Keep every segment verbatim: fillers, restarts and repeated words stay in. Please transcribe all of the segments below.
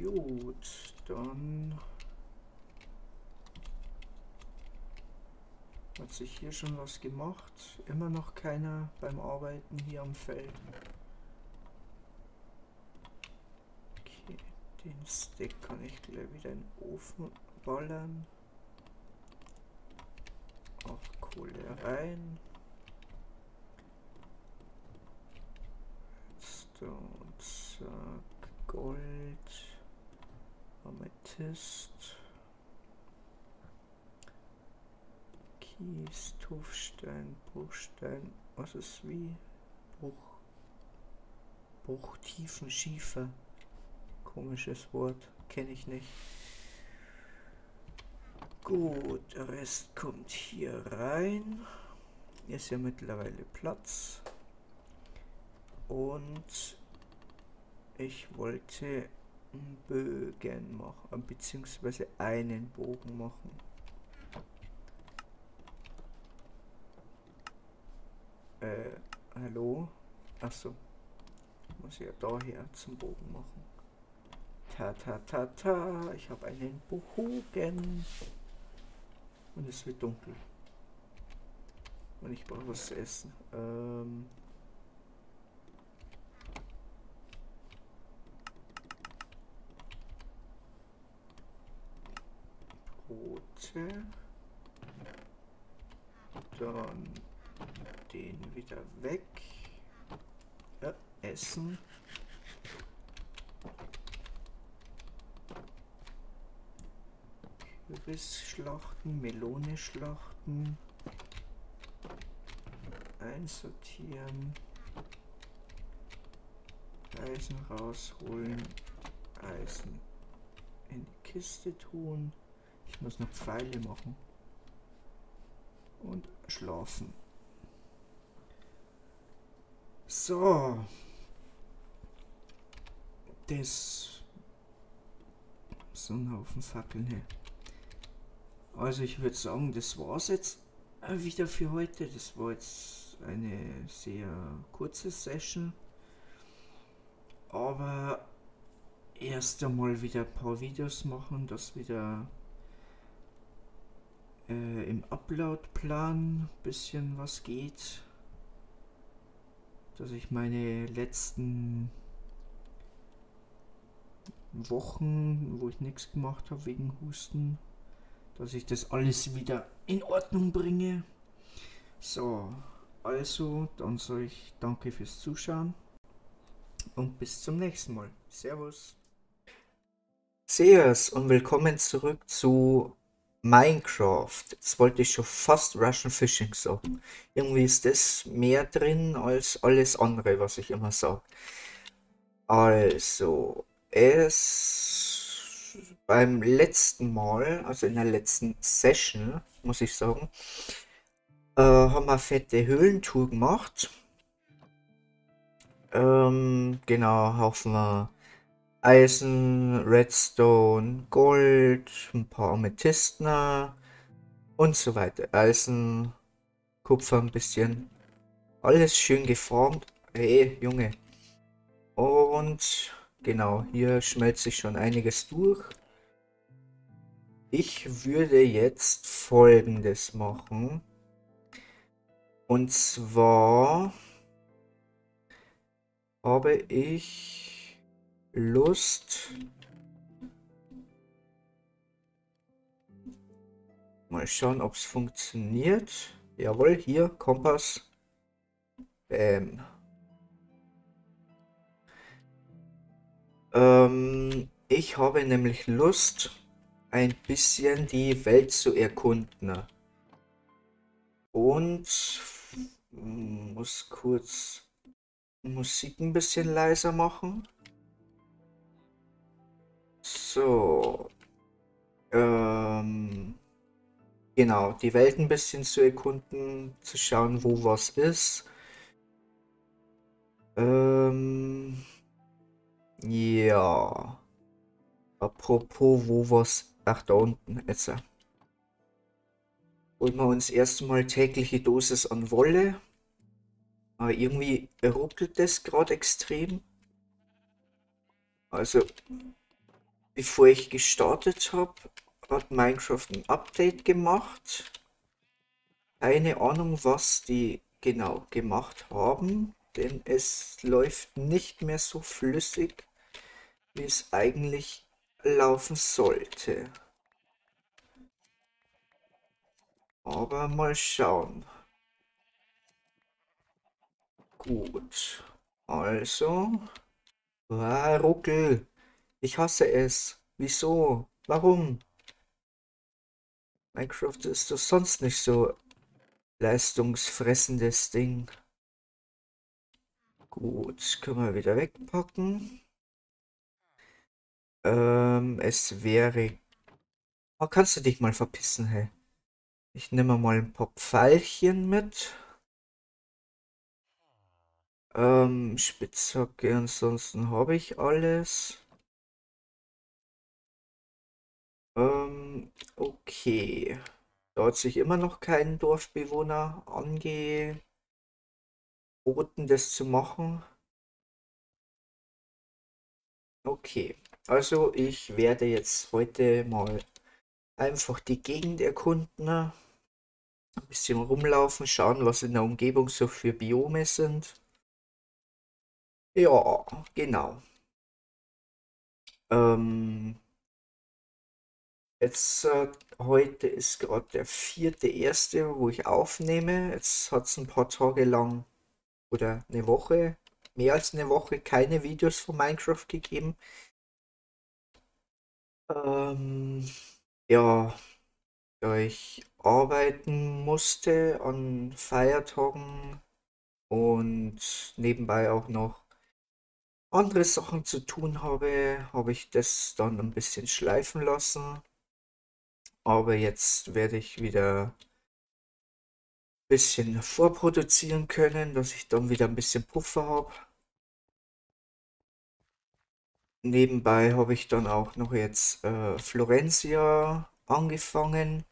Gut, dann hat sich hier schon was gemacht. Immer noch keiner beim Arbeiten hier am Feld. Okay, den Steak kann ich gleich wieder in den Ofen ballern. Auch Kohle rein. Stone, zack, Gold, Amethyst, Kies, Tuffstein, Bruchstein, was ist wie? Bruch, Bruchtiefen Schiefer. Komisches Wort, kenne ich nicht. Gut, der Rest kommt hier rein. Ist ja mittlerweile Platz. Und ich wollte einen Bögen machen, beziehungsweise einen Bogen machen. Äh, hallo? Achso. Muss ich ja daher zum Bogen machen. Ta ta ta ta, ich habe einen Bogen. Und es wird dunkel. Und ich brauche was zu essen. Ähm... Brote. Dann den wieder weg. Ja, essen. Kürbis schlachten, Melone schlachten. Einsortieren. Eisen rausholen. Eisen in die Kiste tun. Ich muss noch Pfeile machen. Und schlafen. So. Das. So ein Haufen Fackeln hier. Also ich würde sagen, das war's jetzt wieder für heute. Das war jetzt eine sehr kurze Session. Aber erst einmal wieder ein paar Videos machen, dass wieder äh, im Upload-Plan ein bisschen was geht. Dass ich meine letzten Wochen, wo ich nichts gemacht habe wegen Husten, dass ich das alles wieder in Ordnung bringe. So, also, dann sage ich danke fürs Zuschauen und bis zum nächsten Mal. Servus. Servus und willkommen zurück zu Minecraft. Jetzt wollte ich schon fast Russian Fishing sagen. Irgendwie ist das mehr drin als alles andere, was ich immer sage. Also, es beim letzten Mal, also in der letzten Session, muss ich sagen, äh, haben wir eine fette Höhlentour gemacht. Ähm, genau, Haufen wir Eisen, Redstone, Gold, ein paar Amethysten und so weiter. Eisen, Kupfer ein bisschen. Alles schön geformt. Hey, Junge. Und genau, hier schmelzt sich schon einiges durch. Ich würde jetzt Folgendes machen. Und zwar habe ich Lust. Mal schauen, ob es funktioniert. Jawohl, hier, Kompass. Bäm. Ähm, ich habe nämlich Lust, ein bisschen die Welt zu erkunden. Und muss kurz Musik ein bisschen leiser machen. So. Ähm, genau, die Welt ein bisschen zu erkunden, zu schauen, wo was ist. Ähm, ja. Apropos, wo was. Ach, da unten, jetzt. Holen wir uns erstmal tägliche Dosis an Wolle. Aber irgendwie ruckelt das gerade extrem. Also Bevor ich gestartet habe, hat Minecraft ein Update gemacht. Keine Ahnung, was die genau gemacht haben, denn es läuft nicht mehr so flüssig, wie es eigentlich laufen sollte. Aber mal schauen. Gut. Also. Ah, Ruckel. Ich hasse es. Wieso? Warum? Minecraft ist doch sonst nicht so leistungsfressendes Ding. Gut, können wir wieder wegpacken. Ähm, es wäre... Oh, kannst du dich mal verpissen, hey? Ich nehme mal ein paar Pfeilchen mit. Ähm, Spitzhacke, ansonsten habe ich alles. Ähm, okay. Da hat sich immer noch kein Dorfbewohner angeboten, das zu machen. Okay, also ich werde jetzt heute mal einfach die Gegend erkunden, ein bisschen rumlaufen, schauen, was in der Umgebung so für Biome sind. Ja, genau. Ähm, jetzt, äh, heute ist gerade der vierte erste, wo ich aufnehme. Jetzt hat es ein paar Tage lang oder eine Woche, mehr als eine Woche, keine Videos von Minecraft gegeben. Ähm, ja, da ich arbeiten musste an Feiertagen und nebenbei auch noch andere Sachen zu tun habe, habe ich das dann ein bisschen schleifen lassen. Aber jetzt werde ich wieder ein bisschen vorproduzieren können, dass ich dann wieder ein bisschen Puffer habe. Nebenbei habe ich dann auch noch jetzt äh, Florencia angefangen.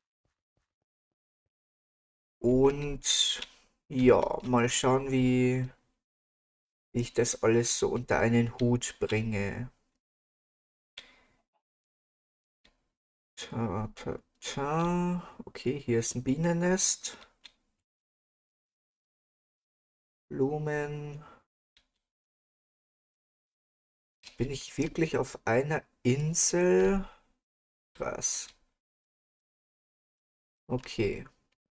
Und ja, mal schauen, wie ich das alles so unter einen Hut bringe. Ta, ta, ta. Okay, hier ist ein Bienennest. Blumen. Bin ich wirklich auf einer Insel? Krass. Okay.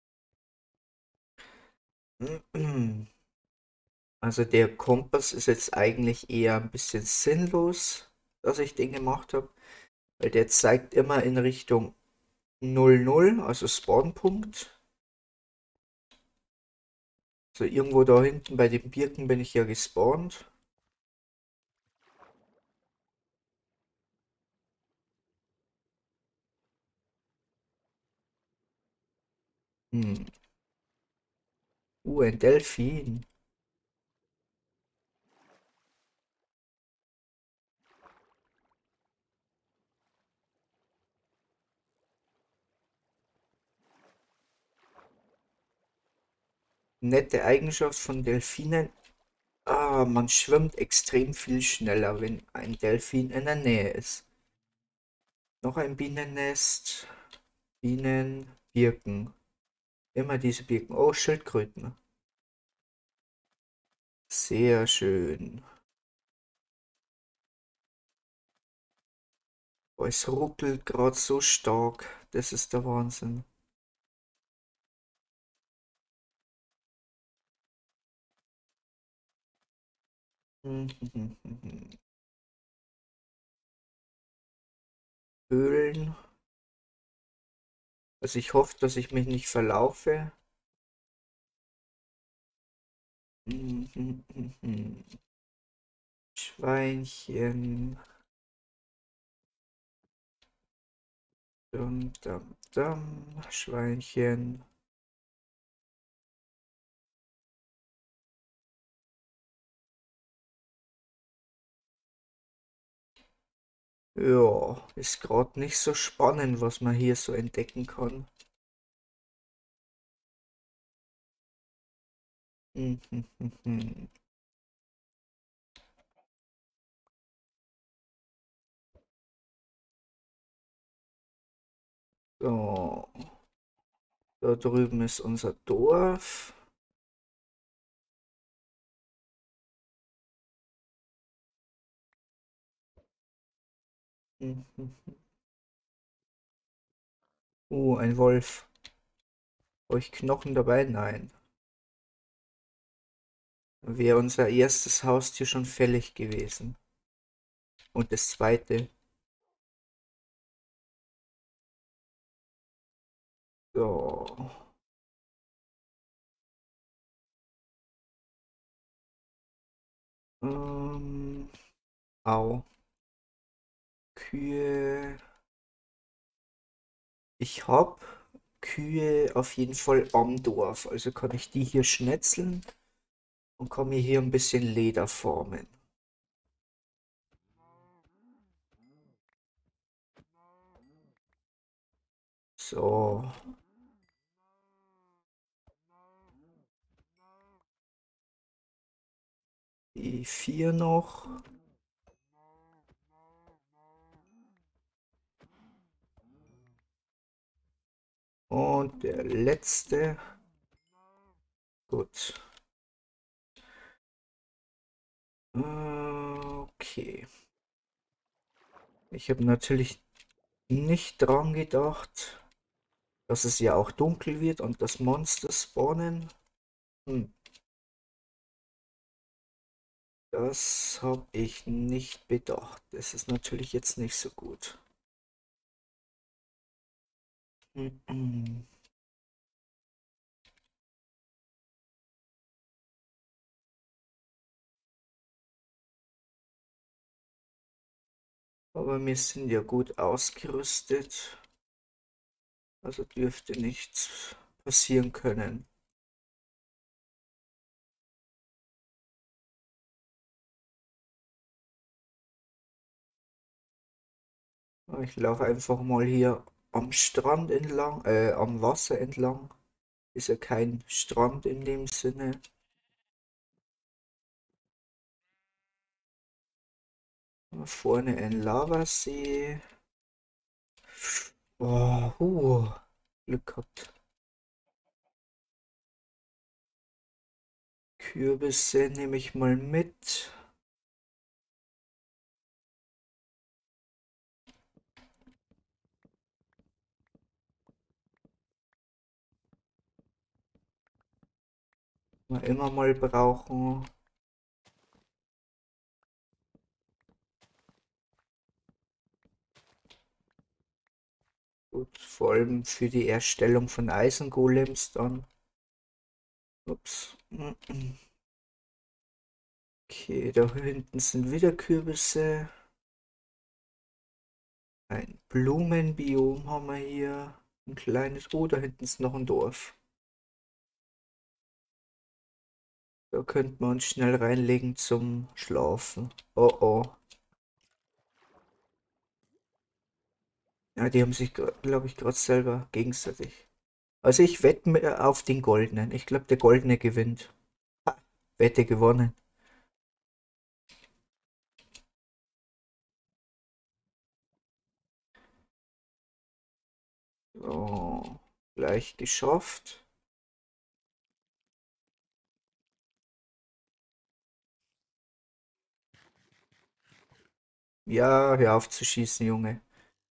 Also der Kompass ist jetzt eigentlich eher ein bisschen sinnlos, dass ich den gemacht habe, weil der zeigt immer in Richtung null null, also Spawnpunkt. So irgendwo da hinten bei den Birken bin ich ja gespawnt. Hm. Uh, ein Delfin. Nette Eigenschaft von Delfinen. Ah, man schwimmt extrem viel schneller, wenn ein Delfin in der Nähe ist. Noch ein Bienennest. Bienen, Birken. Immer diese Birken. Oh, Schildkröten. Sehr schön. Oh, es ruckelt gerade so stark. Das ist der Wahnsinn. Höhlen. Also ich hoffe, dass ich mich nicht verlaufe. Schweinchen. Dum, dum, dum. Schweinchen. Ja, ist gerade nicht so spannend, was man hier so entdecken kann. So, da drüben ist unser Dorf. Mhm. Oh, ein Wolf. Habe ich Knochen dabei? Nein. Wäre unser erstes Haustier schon fällig gewesen. Und das zweite. So. Ähm, au. Kühe. Ich hab Kühe auf jeden Fall am Dorf. Also kann ich die hier schnetzeln und kann mir hier ein bisschen Leder formen. So. Die vier noch. Und der letzte. Gut. Äh, Okay. Ich habe natürlich nicht dran gedacht, dass es ja auch dunkel wird und das Monster spawnen. Hm, das habe ich nicht bedacht. Das ist natürlich jetzt nicht so gut. Hm, hm. Aber wir sind ja gut ausgerüstet. Also dürfte nichts passieren können. Ich laufe einfach mal hier am Strand entlang, äh, am Wasser entlang. Ist ja kein Strand in dem Sinne. Da vorne ein Lavasee. Oh, uh, Glück gehabt. Kürbisse nehme ich mal mit. Mal immer mal brauchen. Gut, vor allem für die Erstellung von Eisengolems dann. Ups. Okay, da hinten sind wieder Kürbisse. Ein Blumenbiom haben wir hier. Ein kleines. Oh, da hinten ist noch ein Dorf. Da könnten wir uns schnell reinlegen zum Schlafen. Oh oh. Ja, die haben sich, glaube ich, gerade selber gegenseitig. Also ich wette mir auf den Goldenen. Ich glaube, der Goldene gewinnt. Ha, Wette gewonnen. So, gleich geschafft. Ja, hör auf zu schießen, Junge.